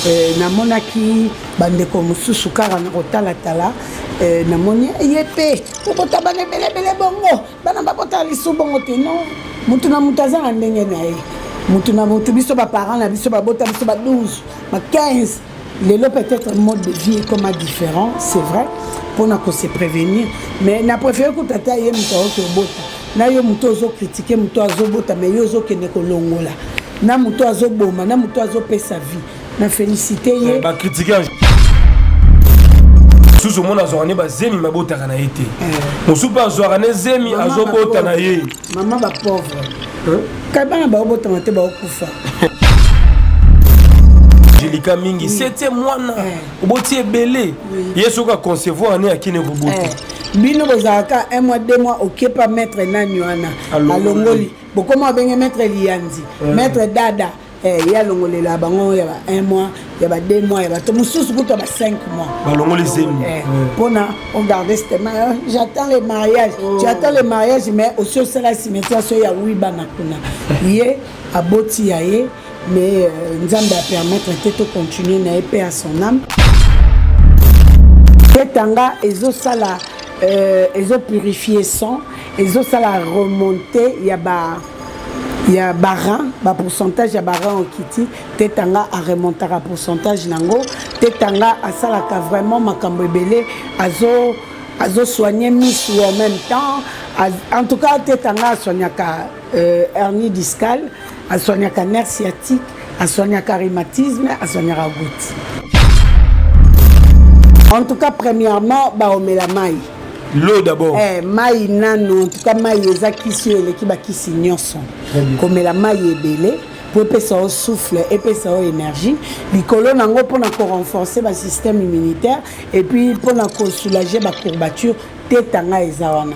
namonaki bandeko mosusu kaka na kotala namoni ye mpe okota bana ebelebele bongo bana babota lisu bongo te non mutu na mutu aza na ndenge na ye mutu na mutu biso baparent na biso babota biso ba 12 ba 15 lelo peut-être mode de vie est comme différent c'est vrai pour na se prévenir mais na préféré kutata ye mutu oke bota na yo mutu ozo critiquer mutu azobota mais yo ozo kende kolongola na mutu azoboma na mutu azopesa vie na félicité ye ba critiquer sous mon azorane ba zemi mabota kana été musu pa azorane zemi azobota na ye maman ba pauvre kabana ba obota mate ba okufa Angelica mingi c'était mwana oboti ebele yeso ka concevoir ne akine kobota bino bozaka 1 mois 2 mois OK pas mettre nani wana alongoli bokoma benge mettre lianzi mettre dada ya longolela bango ya 1 mois ya ba 2 mois ya ba to mususu kuto ba 5 mois balongoli zemi pona on garder cette j'attends le mariage j'attends le mariage mais aussi c'est la cimetière so ya wiba na kuna ye aboti ya ye mais nzambe a permettre de continuer na épée à son âme tetanga ezo sala ezo purifier sang ezo sala remonter ya barin ba pourcentage ya barin okiti tetanga a remonter à pourcentage nango tetanga a sala ka vraiment makambo ebele azo soigner miss en même temps en tout cas tetanga soigner ka hernie discale à soigner un nerf sciatique, à soigner un rhumatisme, à soigner un goutte. En tout cas, premièrement, on met la maille. L'eau d'abord. Maille nano, en tout cas, maille qui sur les qui signent son. Comme la maille est belée, pour épaisser au souffle, épaisser au énergie. Les colonnes en gros pour renforcer le système immunitaire et puis pour soulager la courbature, tétanga et zawana.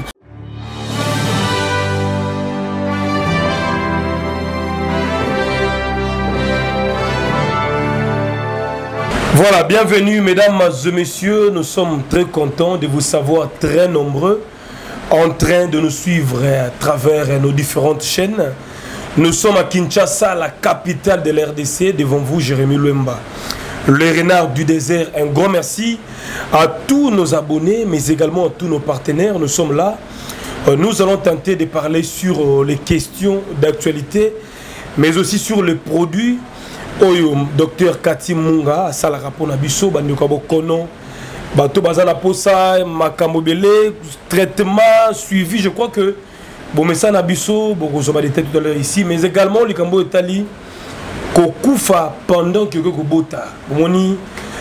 Voilà, bienvenue mesdames et messieurs, nous sommes très contents de vous savoir très nombreux en train de nous suivre à travers nos différentes chaînes. Nous sommes à Kinshasa, la capitale de l'RDC, devant vous Jérémy Luemba, le renard du désert. Un grand merci à tous nos abonnés, mais également à tous nos partenaires. Nous sommes là, nous allons tenter de parler sur les questions d'actualité, mais aussi sur les produits. Oyo docteur Kati Munga asala rapona biso bandeko bokono bato bazala posa makambo belé traitement suivi je crois que bon mais ça na biso beaucoup zo ba détails tout à l'heure ici mais également le kambo etali kokufa pendant que kobota moni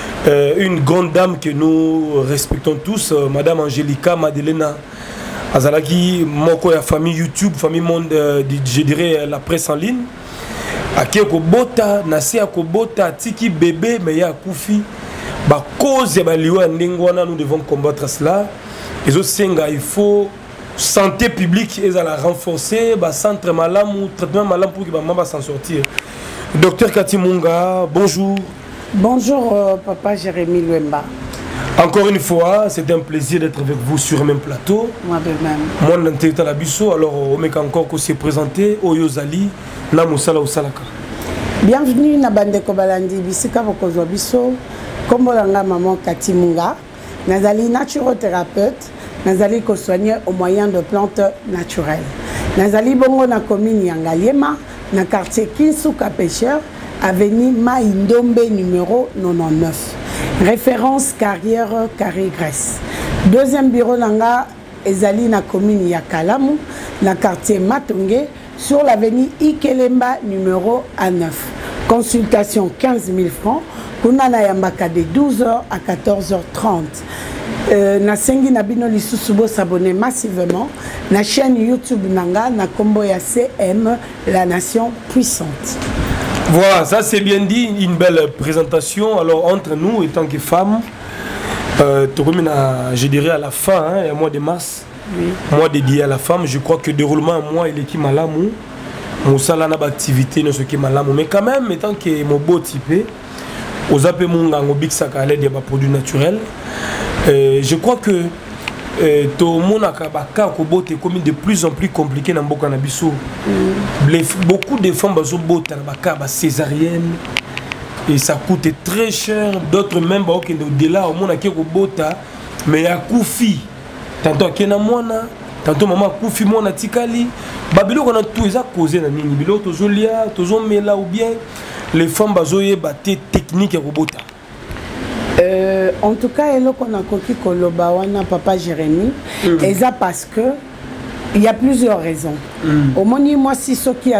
une grande dame que nous respectons tous madame Angelica Madelena azalaki moko ya famille YouTube famille monde je dirais la presse en ligne Aké kobota nasi akobota tiki bébé mais ya kufi ba cause ya baliwa ndengwana nous devons combattre cela et au senga il faut santé publique et à la renforcer ba centre malamu traitement malamu pour que ba mama s'en sortir. Docteur Kati Munga, bonjour. Bonjour papa Jérémy Luemba. Encore une fois, c'est un plaisir d'être avec vous sur le même plateau. Moi de même. Moi, dans la biso, alors on met encore qu'on s'est présenté, Oyozali, na musala usalaka. Bienvenue na bandeko balandi bisika bokozwa biso. Kombolanga maman Kati Munga. Nazali naturothérapeute. Nazali ko soigner au moyen de plantes naturelles. Nazali bongo na commune Yangaliema, na quartier Kinsuka Pêcheur, avenue Maïndombe numéro 99. Référence carrière Carré Grèce. Deuxième bureau nanga ezali na commune ya Kalamu, na quartier Matonge, sur l'avenue Ikelemba numéro A9. Consultation 15 000 francs. Kuna na yambaka de 12h à 14h30. Na sengi na bino lisusubo s'abonner massivement na chaîne YouTube nanga na kombo ya CM la nation puissante. Voilà, ça c'est bien dit, une belle présentation. Alors entre nous, en tant que femmes, je dirais à la fin, hein, au mois de mars, oui. Mois dédié à la femme, je crois que déroulement à moi, il est qui malamu, mon salana d'activité, ne ce qui malamu, mais quand même, étant que mon beau type, aux appels mon gang, au big sac à l'aide des produits naturels, je crois que tout le monde a comme de plus en plus compliqué dans beaucoup de beaucoup de femmes ont césarienne et ça coûte très cher. D'autres même au-delà au monde qui bota mais ya kufi tantôt akena mwana tantôt maman kufi mwana tikali babilo qu'on a tout ça causé na nini bilo tozolia tozomela ou bien les femmes bazoye baté technique ya robota. En tout cas elo qu'on a koki koloba wana papa Jérémy et ça parce que il y a plusieurs raisons. Au moins moi si ceux qui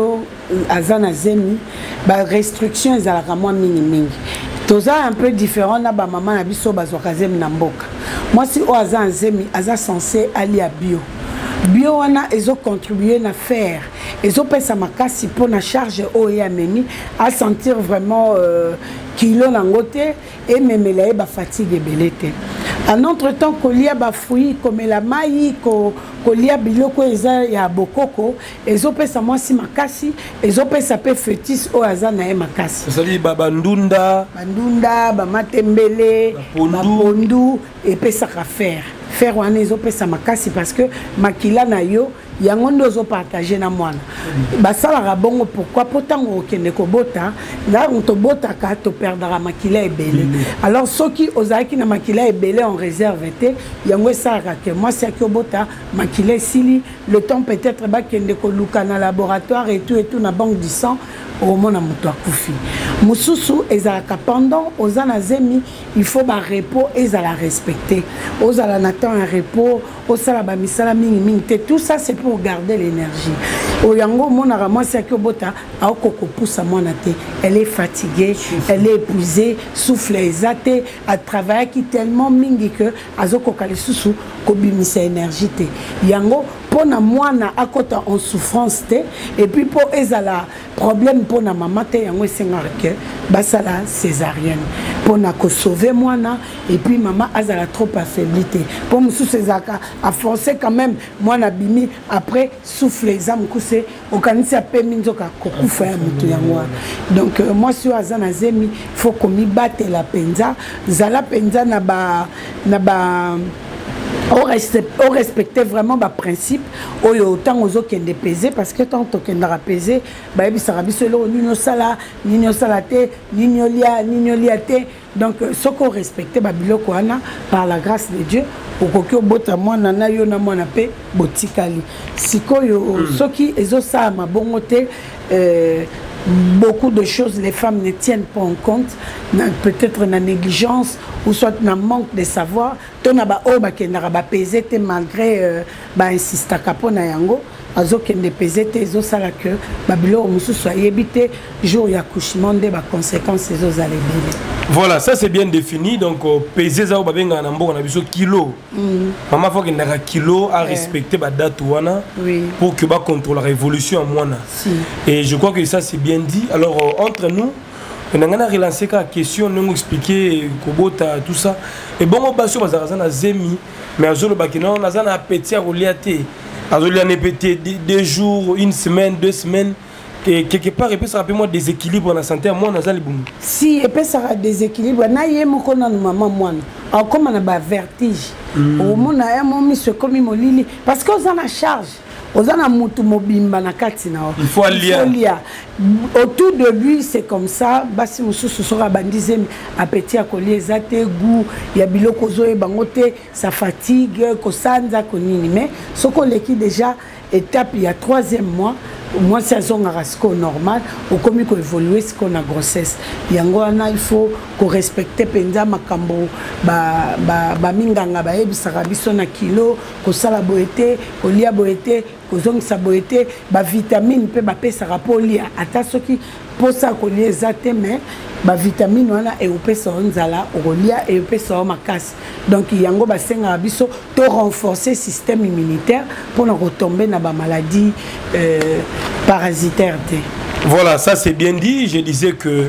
azana zemi ba restriction za la moi mingi toza un peu différent na ba maman na biso bazokazem na mboka. Moi si o azan zemi aza censé aller à bio wana ezo contribuer na faire ezo pesa makasi pour na charge o ya meni à sentir vraiment kilo na ngote et memela ba fatigue belete. En entre temps kolia ba fruit comme la maï kolia biloko eza ya bokoko ezo pesa moi si makasi ezo pesa pe fétis o azana e makasi. Ça dit bandunda ba matembele ba pondu et pesa ka faire wana ezo pesa makasi parce que makila na yo yango ndo zo partager na mwana basala rabongo pourquoi potango okende ko bota na on to bota ka to perdra makila ebele alors soki ozaki na makila ebele en réserve te yango ça que moi c'est que bota makila sili le temps peut-être ba kende ko luka na laboratoire et tout na banque du sang au mona muto akufi mususu ezalaka pendant ozana zemi il faut ba repos ezala respecter ozala na temps un repos osala ba misala mingi tout ça c'est pour garder l'énergie oyango mona rama c'est que bota aokoko poussa mona te elle est fatiguée elle est épuisée souffle ezate à travailler qui tellement mingi que azoko kale susu ko bimisa énergie te yango pona mwana akota en souffrance te et puis pour ezala problème pona maman te yango sengarke basala césarienne pona ko sauver mwana et puis maman azala trop affaiblie pour musu sezaka a forcer quand même mwana bimi après souffle exam kuse okanisi ape minzoka kokufa ya mutu yango donc moi sur azana zemi faut qu'on mi batte la penza zala penza na ba on respectait vraiment le principe autant aux autres qui ont pesé parce que tant qu'on a pesé bah il sera bis le nino salate nino liate donc ce qu'on respectait babilo koana par la grâce de Dieu au kokyo bota mwana na yo na mwana pe botikali sikoyo soki ezo sa ma bongote beaucoup de choses les femmes ne tiennent pas en compte peut-être la négligence ou soit un manque de savoir tona ba o ba kendara ba peser malgré ba insista kapona yango azo kende peser te zo sala que babilo musu so yebite jour ya accouchement de ba conséquences zo zale bien. Voilà, ça c'est bien défini donc peser za ba benga na mboka na biso kilo maman faut que na kilo à respecter ba date wana pour que ba contrôler la révolution en mwana et je crois que ça c'est bien dit. Alors entre nous on a relancé la question, nous expliquer Kobota, tout ça. Et bon, on va sur la zemi, mais à Zolo Bakino, on a un appétit à reliater. À Zolo, on a pété 2 jours, 1 semaine, 2 semaines. Et quelque part, il peut se rappeler moi déséquilibre dans la santé. Moi, on a les boum. Si, il peut se rappeler déséquilibre. Na yé mo kona no maman moi. Alors comme on a ba vertige. Au monde a un moment c'est comme molili parce qu'on a la charge. Ozana mutu mobimba na kati na il faut lire autour de lui c'est comme ça basi mususu sera bandize appétit à coller zate goût ya biloko zo e bangote ça fatigue ko sanza ko nini mais ce qu'on l'équipe déjà étape il y a 3e mois moi c'est un rasco normal au comme ko évoluer ce qu'on a grossesse yango ana il faut ko respecter penza makambo ba minganga ba ebisaka biso na kilo ko sala boete ko lia boete ko zongisa boete ba vitamine pe ba pesa rapolia ata soki posa ko lia zate mais ba vitamine wana e opesa onzala olia e opesa makasi donc yango ba senga biso to renforcer système immunitaire pour ne retomber na ba maladie parasitaire. Voilà, ça c'est bien dit. Je disais que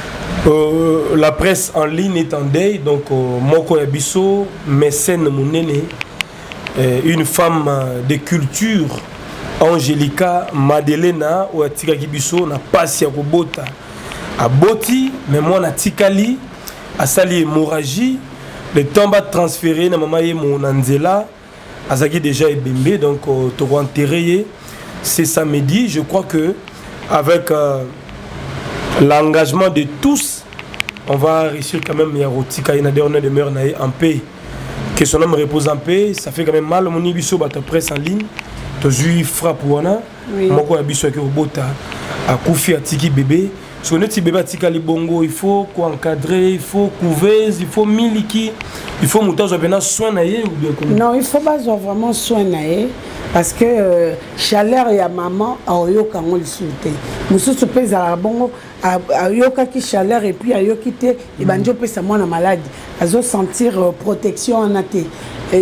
la presse en ligne est en deuil. Donc, Moko Yabiso, mécène Mounene, une femme de culture, Angelica Madelena, ou Atika Kibiso, n'a pas si à Kobota. À Boti, mais moi, na Tikali, à Sali hémorragie, le temps va transférer, na Mamaye Monanzela, à Zaki déjà Ebembe, donc, tu vas enterrer. C'est samedi, je crois que avec l'engagement de tous, on va réussir quand même. Il y a Rotika, il y a des demeures en paix. Que son homme repose en paix, ça fait quand même mal. Mon ibiso bat presse en ligne. Tu as frappe ou ana. Moi quoi ibiso que robota a koufi a tiki bébé. Parce que notre bébé a tika les bongo, il faut encadrer, il faut couver, il faut miliki, il faut monter à soin naïe ou bien comment? Non, il faut pas vraiment soin naïe. Parce que chaleur et maman a yoka ngoli souté. Musu se pèse à bongo a yoka qui chaleur et puis a yoki te et banjo pèse à moi na maladie. Azo sentir protection en athée. Et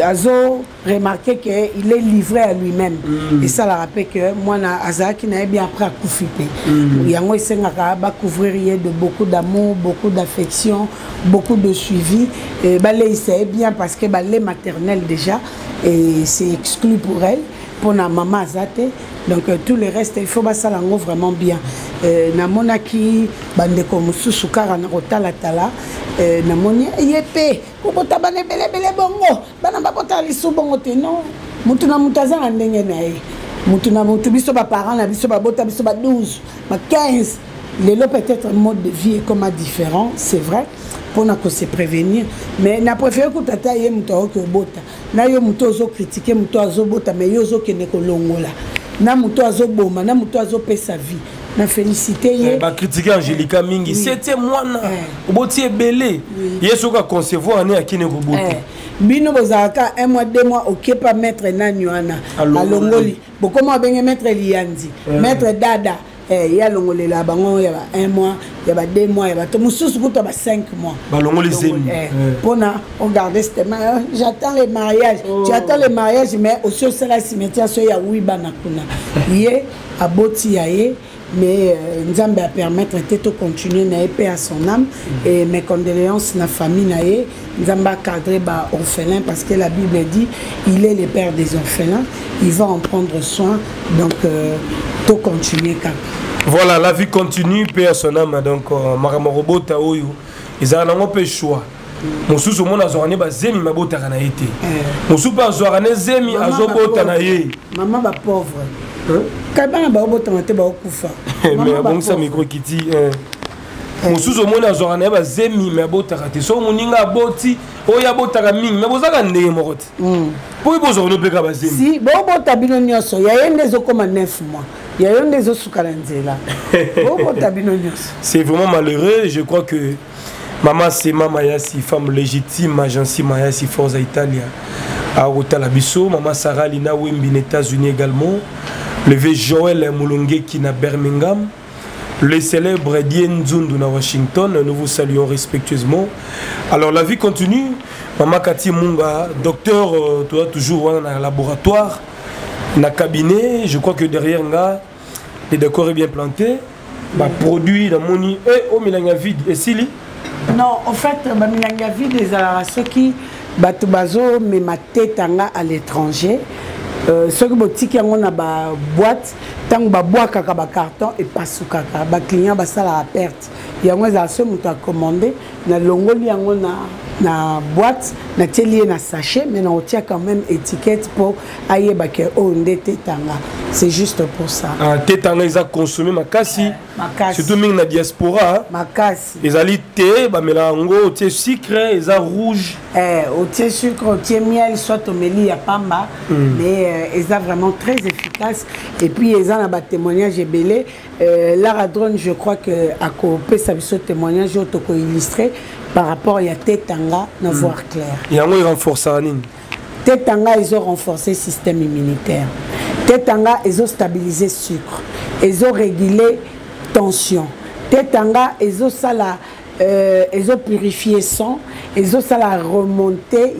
azo remarquer que il est livré à lui-même. Et ça la rappelle que moi na azaki na bien après à koufité. Yango isengaka ba couvrir de beaucoup d'amour, beaucoup d'affection, beaucoup de suivi. Et balé il sait bien parce que balé maternel déjà. Et c'est exclu pour elle, pour la maman Azate. Donc tout le reste, il faut que ça soit vraiment bien. Namonaki, bandeko mususukara na rotala tala, namoni yepe, kubota bane bele bele bongo, bana babota lisu bongo te non. Mutu na mutaza na ndenge na ye. Mutu na mutu biso ba parents na biso ba bota biso ba 12, ba 15. Lelo peut-être un mode de vie est comme différent, c'est vrai. Pour se prévenir, mais na préféré que tata ye muto que bota na yo muto zo critiquer muto azo bota mais yo zo kene ko longola na muto azo boma na muto azo pe sa vie na féliciter ye ba critiquer Angélica mingi c'était moi na boti belé yeso ka concevoir ne akine ko bota bino bozaka 1 mois 2 mois OK pas mettre na nywana alongoli bokoma benge mettre liandi mettre dada il y a longolela bango ya 1 mois il y a 2 mois il y a tout mususu kuta ba 5 mois ba longoli zemi pona regarder cette j'attends le mariage tu attends le mariage mais aussi c'est la cimetière so ya wiba na kuna ye aboti ya ye mais Nzambe a permettre de continuer na paix à son âme et mes condoléances na famille na ye Nzambe a cadré ba orphelin parce que la Bible dit il est le père des orphelins il va en prendre soin donc tout continuer quand voilà la vie continue paix à son âme donc makamorobota oyo ils ont un peu choix mosusu mona zorane ba zemi mabota kana été mosusu pa zorane zemi azobota na ye maman ba pauvre kabana ba obota mate ba okufa mais bon ça micro kiti mosusu mona zorane ba zemi mabota kati so muninga boti oya bota ka mingi mais bozaka ndenge mokoti po bozorane pe ka ba zemi si bo bota bino nyoso ya yende zo comme 9 mois ya yende zo sukalanzela bo bota bino nyoso c'est vraiment malheureux je crois que Maman Sema Mayasi, femme légitime, agence Mayasi, Forza Italia, à Otalabiso. Maman Sarah Lina Wimbi, aux États-Unis également. Le vieux Joël Moulongue qui na Birmingham. Le célèbre Dien Zundu na Washington. Nous vous saluons respectueusement. Alors la vie continue. Maman Kati Munga, docteur, toi toujours dans le laboratoire, dans le cabinet. Je crois que derrière, le décor est bien planté. Bah, produit dans mon nid et au Milanga vide. Et Sili? Non, en fait, Milanga vide des ceux qui batubazo mais ma tête à l'étranger. Ceux qui boutique on a ba boîte, tant ba boîte kaka ba carton et pas sous kaka. Ba client ba ça la perte. Il y a moi ça mutu a commandé na longoli yango na boîte na telier na sachet mais on tient quand même étiquette pour aïe ba ke o ndete tanga. C'est juste pour ça. Ah tetanga ils a consommé makasi. Surtout même na diaspora. Makasi. Ils allaient thé ba melango tie sucre, ils a rouge. Au tie sucre, au tie miel, soit au méli ya pamba mais ils sont vraiment très efficaces et puis ils ont un témoignage belé Lara Drone je crois que à côté ça ce témoignage auto illustré par rapport à Tetanga na voir clair. Il y a un renforcé Tetanga ils ont renforcé le système immunitaire. Tetanga ils ont stabilisé le sucre. Ils ont régulé tension. Tetanga ils ont ça la ils ont purifié sang, ils ont ça la remontée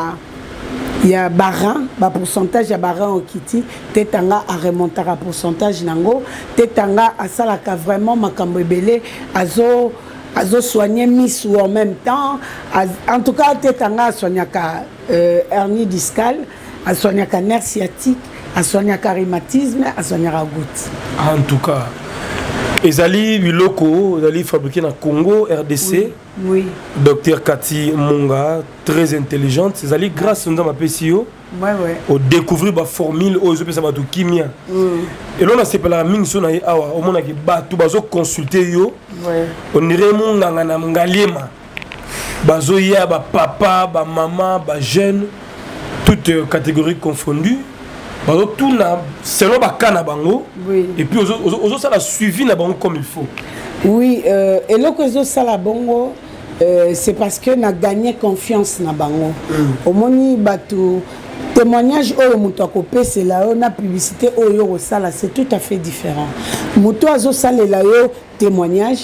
il y a barin, pourcentage ya barin au kiti, tetanga a remonter à pourcentage nango, tetanga a ça la vraiment makambo belé azo soigner mis ou en même temps, en tout cas tetanga a soigner hernie discale, a soigner nerf sciatique, a soigner rhumatisme, a soigner goutte. En tout cas Ezali biloko, ezali fabriqué na Congo, RDC. Oui. Docteur Cathy Munga, très intelligente. Ezali grâce à ma PCO. Ouais. Au découvrir la formule aux opérations de chimie. Et là on a séparé la mine sur na awa au monde qui batu bazo consulter yo. On irait mon ngana ngalema. Bazo ya ba papa, ba maman, ba jeune, toutes catégories confondues. Bazo tout na selon ba kana bango. Et puis aux ça la suivi na bango comme il faut. Oui, et là que ça la bango c'est parce que na gagné confiance na bango. Au moni batu témoignage oyo muto akopé c'est là on a publicité oyo sala c'est tout à fait différent. Muto azo salela yo témoignage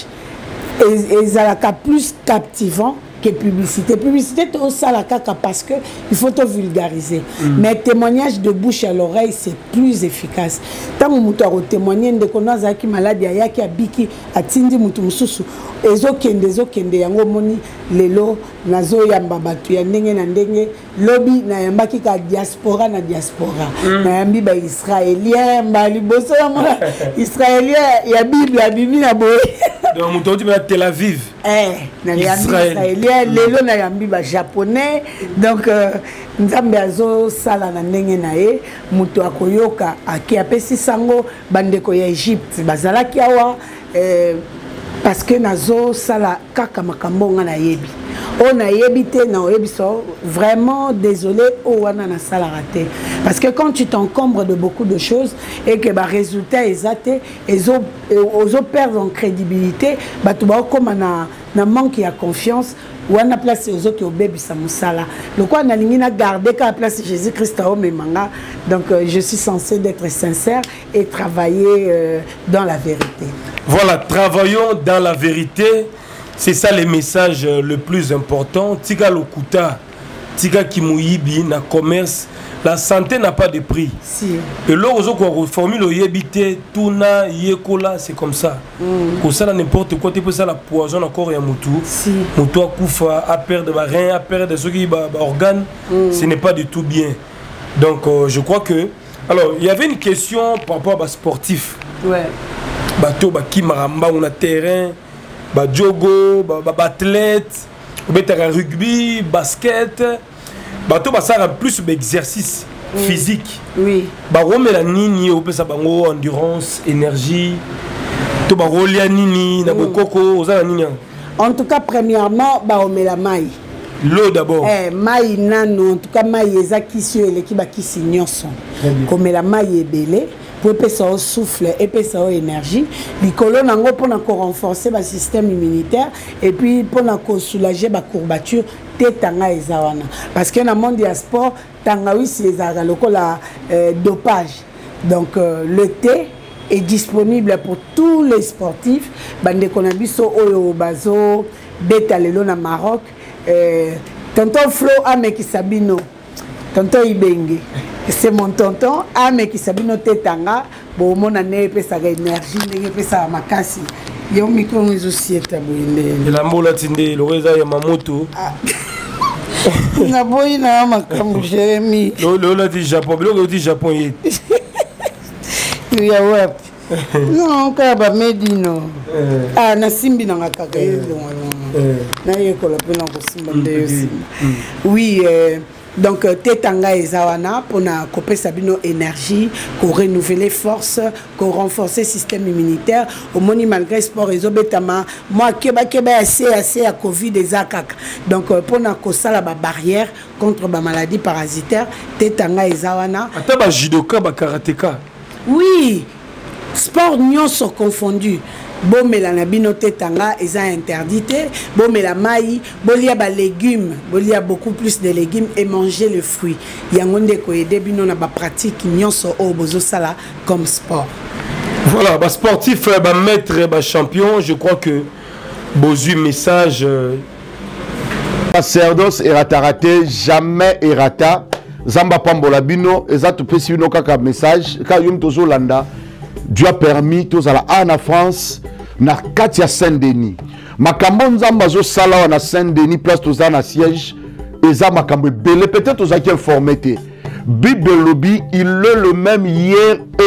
et zalaka plus captivant que publicité. Publicité au salaka parce que il faut te vulgariser. Mais témoignage de bouche à l'oreille c'est plus efficace. Tant muto a témoigner de konaza ki malade ya ki abiki atindi mutu mususu ezokende yango moni lelo nazo yamba batu ya ndenge na ndenge lobby na yambaki ka diaspora na diaspora na yambi ba israélien ba liboso ya mona israélien ya bible ya bibi na boye donc muto tu na Tel Aviv na yambi israélien lelo na yambi ba japonais donc nzambe azo sala na ndenge na ye muto akoyoka aki apesi sango bandeko ya Egypte bazalaki awa parce que nazo sala kaka makambo nga na yebi on a yebité na yebi so vraiment désolé o wana na sala raté parce que quand tu t'encombres de beaucoup de choses et que ba résultat exacté ozo perdre en crédibilité ba tu ba comme na manque ya confiance wana place aux autres au bébé samusala le quoi na lingi na garder ka place Jésus-Christ au memanga donc je suis censé d'être sincère et travailler dans la vérité. Voilà, travaillons dans la vérité. C'est ça le message le plus important. Tika lokuta, tika kimouyibi na commerce, la santé n'a pas de prix. Si. Et là on reformule au yebité, tuna yekola, c'est comme ça. Pour ça n'importe quoi, tu peux ça la poison encore ya mutu. Si. Mutu akufa, à perdre ba rein, à perdre ceux qui ba organes, ce n'est pas du tout bien. Donc je crois que alors il y avait une question par rapport à sportif. Ouais. Bato baki maramba on a terrain ba jogo ba athlète betaka rugby basket bato basara plus d'exercice physique oui ba romela nini opesa bango endurance énergie to ba rolia nini na bokoko ozala nini en tout cas premièrement ba romela mai l'eau d'abord mai nano en tout cas mai ezaki sur eleki bakisi nyonso komela mai ebele pour épaissir au souffle, épaissir au énergie. Les colonnes en gros pour renforcer le système immunitaire et puis pour soulager la courbature tétanga et zawana. Parce que dans le monde du sport, tanga oui c'est le dopage. Donc le thé est disponible pour tous les sportifs. Bande konabiso oyo bazo beta lelo na Maroc. Tonton Flo Ameki Sabino. Tonton Ibenge. C'est mon tonton, mais qui s'habille nos tétanga, bon, mon année, peut ça énergie, peut ça makasi. Il y a un micro, mais aussi établi. Et la mola tinde, le réseau est ma moto. Na boy na makambo Jérémy. Le dit Japon, le dit Japon. Il y a ouais. Non, kaba medino. Ah, na simbi na ngakaka yezo. Na yekola pe na ko simba ndeyo. Oui, donc tétanga et zawana pour na couper sabino énergie, pour renouveler force, pour renforcer le système immunitaire. Au moni malgré sport et obetama, moi keba assez à Covid et zakak. Donc pour na kosala ba barrière contre ba maladie parasitaire, tétanga et zawana. Ata ba judoka ba karatéka. Oui, sport nyons sont confondus. Bon melana bino tétanga eza interdité, bon melamai, bolia ba légumes, bolia beaucoup plus de légumes et manger le fruit. Yangonde ko aider bino na ba pratique nyonso o bozo sala comme sport. Voilà, ba sportif, ba maître, ba champion, je crois que bozu message sacerdoce erata jamais erata. Zamba pambola bino ezatu pesi bino kaka message ka yum tozo landa. Dieu a permis tous à la France na Katia Saint-Denis. Makambo nzamba zo sala na Saint-Denis place tous na siège et ça makambo belé peut-être aux qui informé. Bible lobby il est le même hier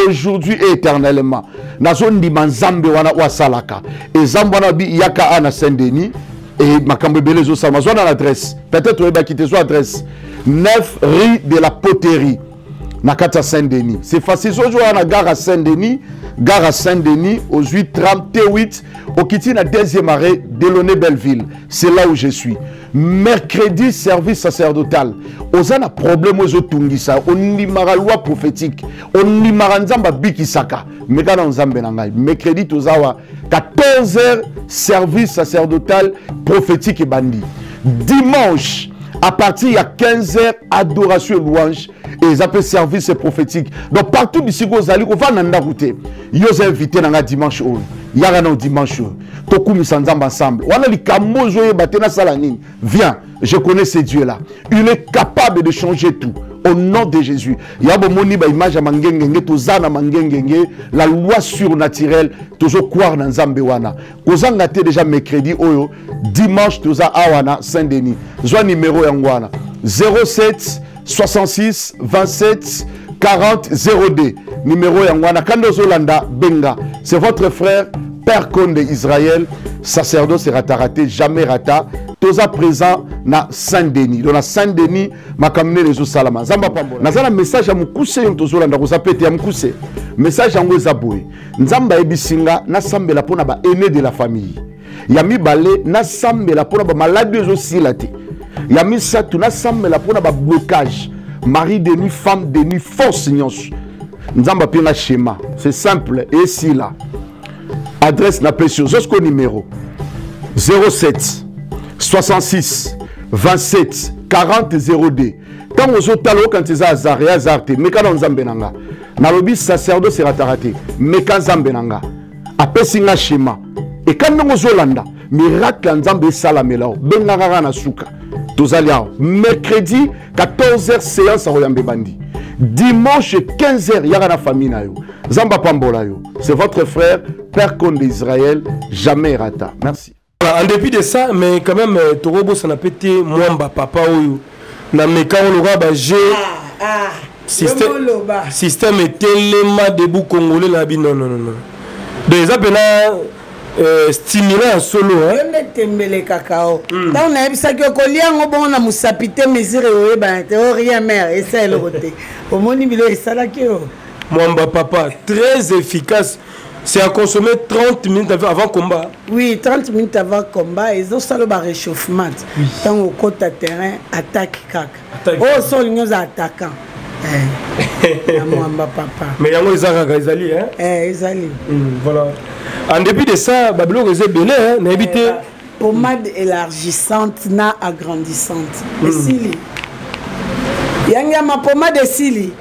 aujourd'hui et éternellement. Nazo ndima nzambe wana wa salaka. Et zambana bi yaka ana Saint-Denis et makambe belezo sama zo na l'adresse. Peut-être va quitter son adresse. 9 rue de la Poterie. Nakata Saint-Denis. C'est facile. Aujourd'hui à la gare à Saint-Denis. Gare à Saint-Denis, aux 838, au Kitty, la deuxième arrêt, Delaunay Belleville. C'est là où je suis. Mercredi, service sacerdotal. Aux un problème aux Otungisa, on n'y mara loi prophétique, on n'y mara nzamba bikisaka. Mais quand on zambe nangai, mercredi, tozawa, 14h, service sacerdotal prophétique et bandit. Dimanche, à partir de 15h, adoration et louange. Et ils appellent service prophétique. Donc partout d'ici, on va dans la route. Ils ont invité dans le dimanche. Il y a un dimanche. Toku Missanzamba ensemble. On a les Kamozo Batena Salanine. Viens, je connais ce Dieu-là. Il est capable de changer tout. Au nom de Jésus. Il y a une image à Mangengenge, Tozana Mangengenge, la loi surnaturelle, toujours croire dans Zambewana. Kozanga déjà mercredi, dimanche, Toza Awana, Saint-Denis. Zoa numéro Yangwana. 07 66 27 40 02. Numéro Yangwana. Kando Zolanda Benga. C'est votre frère, Père Conde Israël, sacerdoce raté, jamais rata. Toza présent na Saint-Denis. Dans la Saint-Denis, ma kamine les salama. Zamba pambola. Nazala message à mukuse yon tozolanda ko zapete ya mukuse. Message yango zaboy. Nzamba ebisinga na sambela pona ba aîné de la famille. Yami balé na sambela pona ba malade aussi laté. Yami satu na sambela pona ba blocage. Mari de nuit, femme de nuit, force nyonso. Nzamba pina schéma. C'est simple et si là. Adresse na pression. Jusqu'au numéro 07 66 27 40 02. Quand vous êtes là, quand vous êtes à Zarte, mais quand vous êtes à Nalobi sacerdoce c'est raté, mais quand vous êtes à après singa schéma. Et quand vous êtes là, miracle nzambe salamela, bengara na suka. Tozalia mercredi 14h séance à Royambe Bandi. Dimanche 15h yara na famille na yo. Zamba pambola yo. C'est votre frère Père Conde d'Israël, jamais rata. Merci. En dépit de ça, mais quand même, Torobo ça n'a pas été Mwamba papa ou na meka on aura ba G système est tellement debout congolais là non non non. Des appels stimulant solo hein. Tembele cacao. Dans on a vu ça que koliango bon na musapité mesure o ba rien mère et ça le côté. Au moni bilo et ça là que Mwamba papa très efficace. C'est à consommer 30 minutes avant combat. Oui, 30 minutes avant combat. Ils ont solo un réchauffement. Oui. Tant au côté terrain, attaque cac. Oh, sont les attaquants. Mwamba papa. Mais il y a des attaquants, ils allaient, hein? Ils allaient. Voilà. En dépit de ça, Babylone est belé, hein? N'habitez. Pommade élargissante, na agrandissante. Et Sili. Il y a ma pommade de Sili.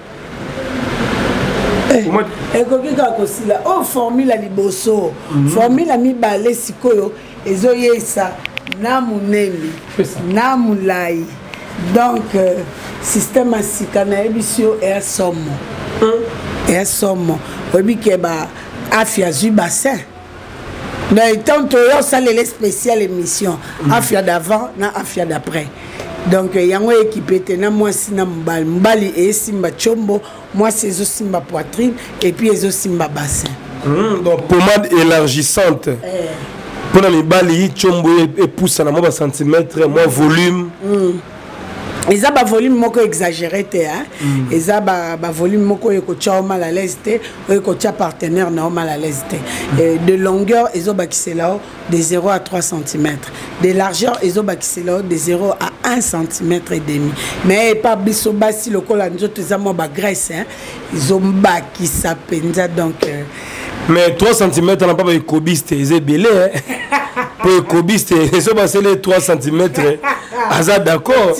Oh, formule à liboso, formule à mi balé sikoyo, ezoyesa, na munemi, na mulai. Donc, système à sikana ebisio et somme. Et somme. Obi keba afia zu bassin. Mais tant que ça les spéciales émissions, afia d'avant, na afia d'après. Donc, il y a un équipé, moi, si mbali et simba chombo, moi, c'est simba poitrine, et puis les simba bassin. Donc, pommade élargissante. Pour les mbali, chombo et pousse à moi, centimètre, moi, volume. Ils ont un volume moko exagéré, ils ont un volume moko ekocha mal à l'aise, ekocha partenaire na mal à l'aise. De longueur, ils ont bakissé là de 0 à 3 cm. De largeur, ils ont bakissé là de 0 à 1 cm et demi. Mais pas biso basi le col anjo ils ont ba graisse, ils ont bakissé penza donc. Mais 3 cm, on n'a pas de cobiste, ils ont belé. Pour les cobistes, ils ont passé les 3 cm. D'accord.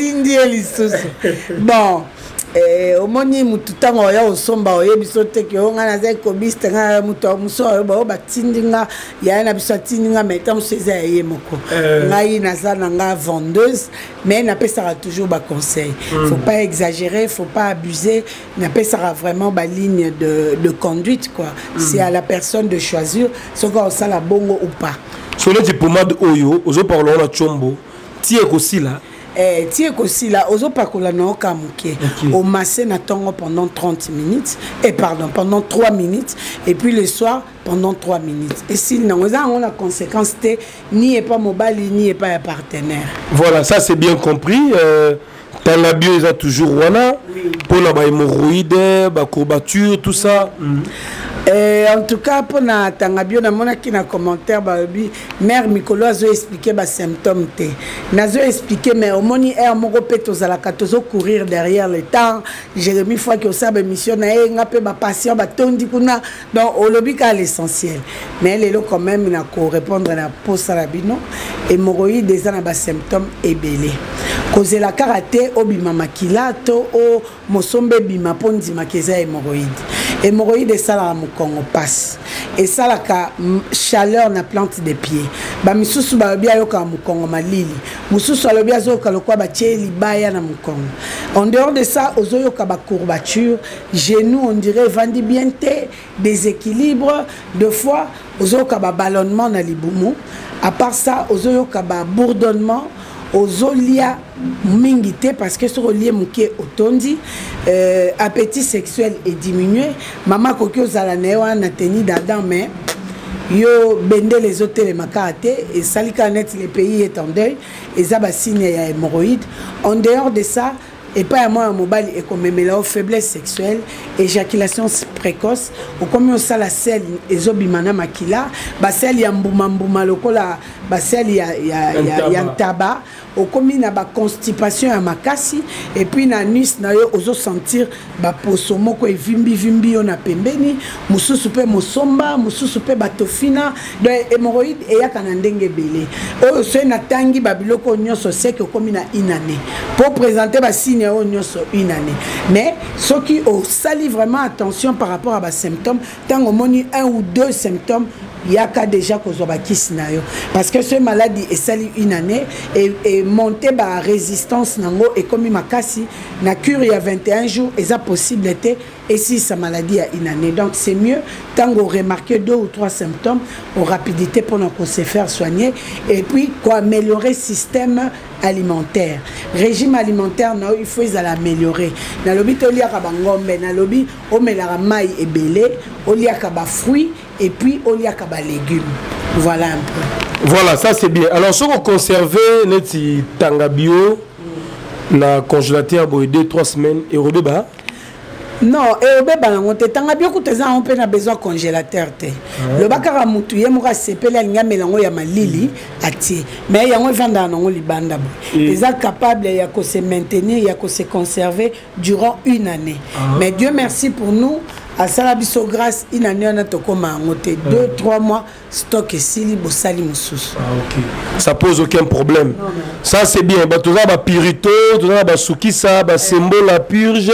Bon, au moni mututango ya osomba oye bisote ke onga na za cobiste nga muto muso ba batindinga ya na bisatindinga meta museza ye moko. Ngai na za nga vendeuse mais na pesara toujours ba conseil. Faut pas exagérer, faut pas abuser, na pesara vraiment ba ligne de conduite quoi. C'est à la personne de choisir ce qu'on ça la bongo ou pas. Sur le pommade oyo, ozo parlons la chombo. Tie aussi là. Tiens aussi là, ozo pakola na okamuke. Au massé na tongo pendant 30 minutes. Et pardon, pendant 3 minutes. Et puis le soir, pendant 3 minutes. Et si non, on a conséquence, ni est pas mobile, ni est pas un partenaire. Voilà, ça c'est bien compris. Dans la bio, ils ont toujours wana. Pour la hémorroïde, la courbature, tout ça. En tout cas, pour la tangabio, na mona qui na commentaire, mère Mikolo a expliqué les symptômes. Nazo expliqué, mais au moni est mon repète aux alakatozo courir derrière le temps. Jérémy fois que ça mission na nga pe ba patient ba tondi kuna donc au lobby ka l'essentiel. Mais elle est là quand même na ko répondre na pose salabino hémorroïde déjà na ba symptômes ébélé. Cause la karaté obima makila to o mosombe bima pondi makeza hémorroïde. Hémorroïde ça la Congo passe et ça la chaleur na plante des pieds ba misusu ba bia yoka mukongo malili mususu alobia zoka lokwa ba tieli baya na mukongo. En dehors de ça ozoyoka ba courbature genou on dirait vandi bien té déséquilibre de fois ozoyoka ba ballonnement na libumu. À part ça ozoyoka ba bourdonnement ozolia mingité parce que sur le lien mouké otondi appétit sexuel est diminué maman koki ozala newa na teni d'Adam mais yo bende les hôtels et makate et salika net les pays est en deuil et ça ba signe ya hémorroïde. En dehors de ça et pas à moi un mobile et comme mélange faiblesse sexuelle éjaculation précoce ou comme on ça la selle ezobimana makila ba selle ya mbuma mbuma lokola ba selle ya tabac au comme na ba constipation à makasi et puis na nuit na yo ozo sentir ba poso moko evimbi vimbi on a pembeni mususu pe mosomba mususu pe batofina donc hémorroïde et ya kana ndenge belé o so na tangi ba biloko nyonso c'est que comme na inane pour présenter ba signe une année. Mais ce qui au sali vraiment attention par rapport à bas symptômes, tant au moni 1 ou 2 symptômes, il y a qu'à déjà qu'on soit nayo parce que ce maladie est sali une année et monter ba résistance nango et comme il m'a cassé na cure il y a 21 jours et ça possibilité et si sa maladie a une année donc c'est mieux tant qu'on remarque 2 ou 3 symptômes en rapidité pour qu'on se faire soigner et puis quoi améliorer système alimentaire régime alimentaire non il faut l'améliorer na lobi to lia ka bangombe na lobi o melara mai ebele o lia ka ba fruits et puis au lia ka ba légumes voilà un peu voilà ça c'est bien alors ce qu'on conserve neti tangabio na congélateur boy 2-3 semaines et au débat. Non, et au bébé, on te tanga bien que tes enfants ont besoin de congélateur. Le bakara mutu ye moka sepele alinga melango ya malili ati. Mais il y a un vent dans le libanda. Ils sont capables de se maintenir, de se conserver durant une année. Mais Dieu merci pour nous. À Salabiso grâce, une année on a tokoma ngote 2-3 mois stock et sili bosali mususu. OK. Ça pose aucun problème. Non. Ça c'est bien. Ba toza ba pirito, toza ba sukisa, ba sembo la purge.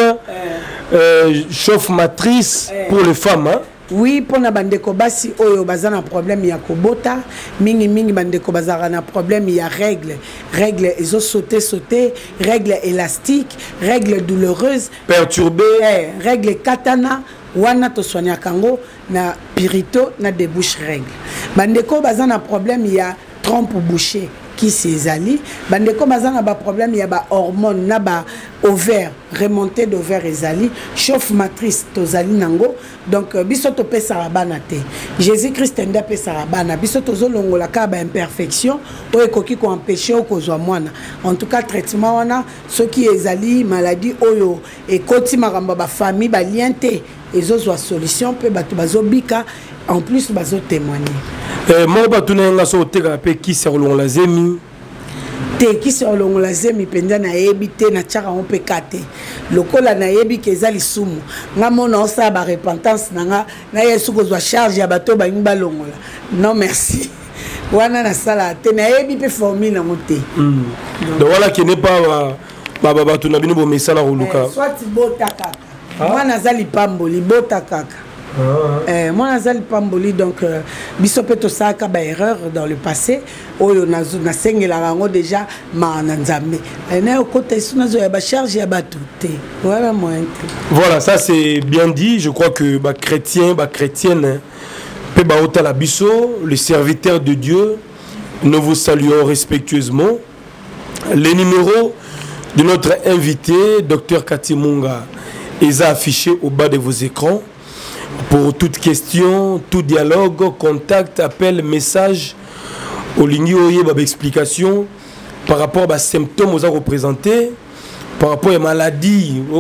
Chauffe matrice pour les femmes hein? Oui, pour na bandeko basi oyo bazana problème ya kobota mingi mingi bandeko bazara na problème ya règle ezo sauter règle élastique règle douloureuse perturbée règle katana wana to soigna kango na pirito na débouche règle bandeko bazana problème ya trompe bouchée qui s'ezali bandeko bazana ba problème ya ba hormone na ba ovaire remontée d'ovaire ezali chauffe matrice tozali nango donc biso to pesa rabana te Jésus Christ nda pesa rabana biso tozolongola ka ba imperfection o ekoki ko empêcher ko zwa mwana en tout cas traitement wana ce qui ezali maladie oyo et koti maramba ba famille ba lien te ezozwa solution pe bato bazobika en plus bazo témoigner. Moi batuna nga so teka pe ki serlon la zemi te ki serlon la zemi penda na ebité na tchaka on pe kate lokola na yebi kezali sumu nga mona osa ba repentance na yesu ko zwa charge ya bato ba ngba longola non merci wana na sala te na yebi pe formule na moté donc voilà qui n'est pas batuna bino bo mesala ruluka soit bota kaka moi nazali pamboli bota kaka. Moi nazali pamboli donc bisopeto saka ba erreur dans le passé oyo na sengela rango déjà ma nzambe na côté sunazo ya ba charge ya batuté voilà moi. Voilà ça c'est bien dit je crois que ba chrétien ba chrétienne pe ba otala biso le serviteur de Dieu nous vous saluons respectueusement Les numéros de notre invité, Dr Cathy Munga, est affiché au bas de vos écrans. Pour toute question, tout dialogue, contact, appel, message, au ligne explication par rapport aux symptômes aux représentés, par rapport aux maladies, aux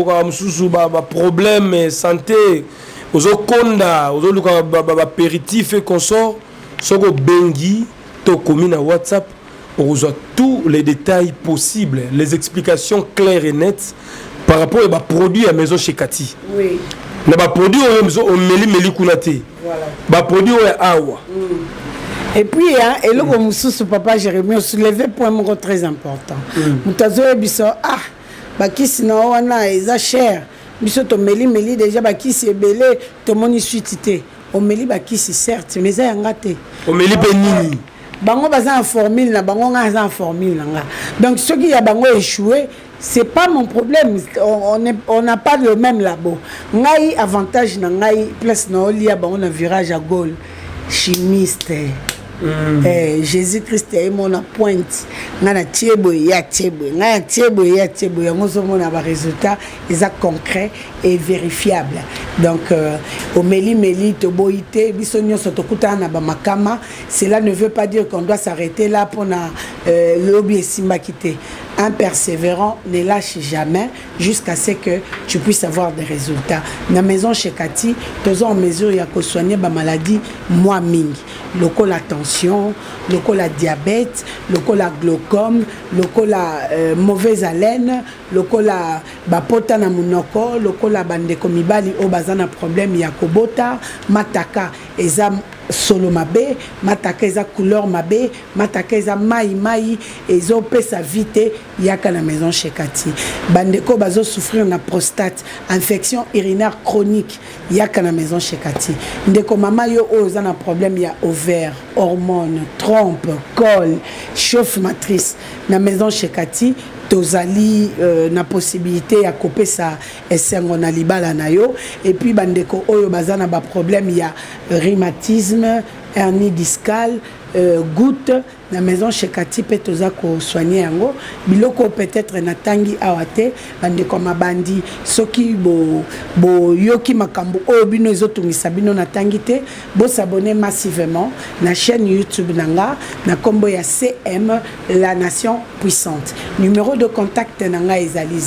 problèmes de santé, aux condas, aux apéritifs et consorts, sur le bengi, to commune à WhatsApp, on reçoit tous les détails possibles, les explications claires et nettes par rapport aux produits à maison chez Cathy. Oui. Les produits au meli kunate. Voilà. Les produits au awa. Et puis, et là, comme papa Jérémy, on soulevait un point très important. Mutazo biso qui sinon on a ils cher. Biso to meli déjà qui c'est belé, to moni suitité. On meli qui c'est certes, mais ça ngate. On meli benini. Bango baza en formule na bango nga en formule nga. Donc ceux qui a bango échoué, c'est pas mon problème. On n'a pas le même labo. Ngai avantage na ngai place na olia bango na virage à Gaulle. Chimiste. Jésus-Christ est mon pointe. Ngana tiebo ya tiebo. Ngana tiebo ya tiebo. Yango mona ba résultat ils concret et vérifiable. Donc au meli to boité biso nyonso to kutana ba makama, cela ne veut pas dire qu'on doit s'arrêter là pour na lobby simba quitter. Un persévérant ne lâche jamais jusqu'à ce que tu puisses avoir des résultats. Dans la maison chez Cathy, nous en mesure de soigner ma maladie, moi ming. Le col la tension, le col la diabète, le col la glaucome, le col la mauvaise haleine, le col la bapota na munoko, le col la bande komibali au bazana problème yakobota, mataka ezam solo mabe, mataka eza couleur mabe, mataka eza mai ezo pesa vite yaka na maison chez Cathy. Bandeko bazo souffrir na prostate, infection urinaire chronique yaka na maison chez Cathy. Ndeko mama yo oza na problème ya ovaire, hormones, trompe, col, chauffe matrice na maison chez Cathy. Tozali na possibilité à couper ça et na libala na yo et puis bandeko oyo bazana ba problème il y a rhumatisme, hernie discale, goutte na maison chez Cathy pe toza ko soigner yango biloko peut-être na tangi awate bandeko mabandi soki bo yoki makambo oyo bino ezotungisa bino na tangi te bo s'abonner massivement na chaîne YouTube nanga na kombo ya CM la nation puissante. Numéro de contact nanga ezali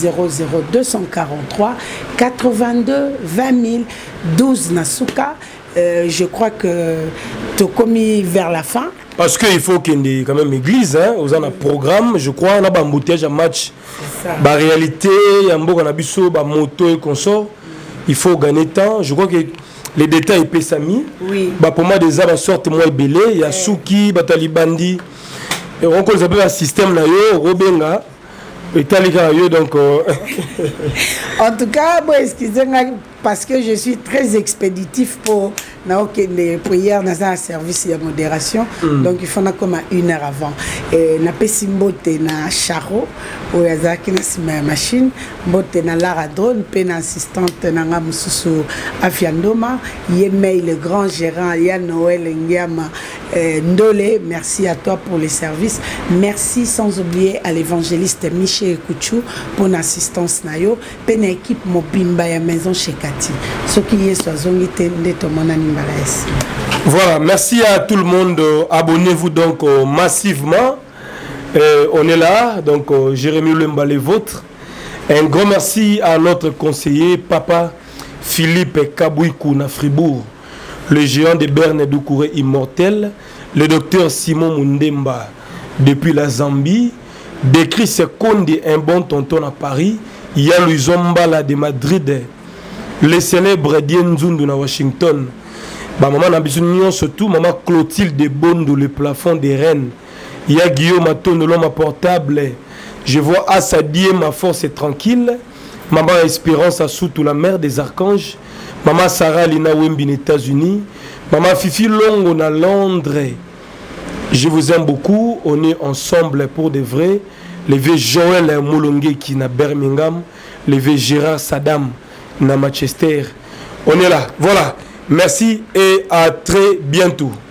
00243 82 20 000 12 nasuka. Je crois que tu as commis vers la fin. Parce qu'il faut qu'il y ait quand même église, hein, aux un programme, je crois, on a un embouteillage à match. La réalité, il y a un bon moto et consort. Il faut gagner temps. Je crois que les détails peuvent s'amis. Oui. Pour moi, des arbres sortent moins belés. Il y a Souki, Batalibandi. Et on appelle un système là, Robenga. Et donc. En tout cas, bon, excusez-moi, parce que je suis très expéditif pour les prières dans un service de modération. Donc il faut comme 1 heure avant. Et na pesimbote na charo ou yazaki na sima machine, bote na lara drone, pe na assistante na nga mususu afiandoma, yemei le grand gérant ya Noël Ndiama Ndole, merci à toi pour les services. Merci sans oublier à l'évangéliste Michel Kouchou pour l'assistance nayo, pe na équipe mobimba ya maison chez Cathy. Ce qui est soazongite ndeto monani. Voilà, merci à tout le monde. Abonnez-vous donc massivement. On est là, donc Jérémy Lemba les vôtres. Un grand merci à notre conseiller, Papa Philippe Kabouikou na Fribourg, le géant de Berne Doucouré immortel, le docteur Simon Mundemba depuis la Zambie, décrit Sekonde, un bon tonton à Paris, Yann Luzombala de Madrid, le célèbre Dien Zundu na Washington. Maman Nabisunion, surtout maman Clotilde de Bondo, le plafond des reines. Il y a Guillaume Maton de l'homme portable. Je vois Assadie, ma force est tranquille. Maman Espérance à Soutou, la mère des archanges. Maman Sarah Lina Wembin, États-Unis. Maman Fifi Longo, à Londres. Je vous aime beaucoup. On est ensemble pour de vrai. Le vieux Joël Moulongue qui na Birmingham. Le vieux Gérard Saddam na Manchester. On est là. Voilà. Merci et à très bientôt.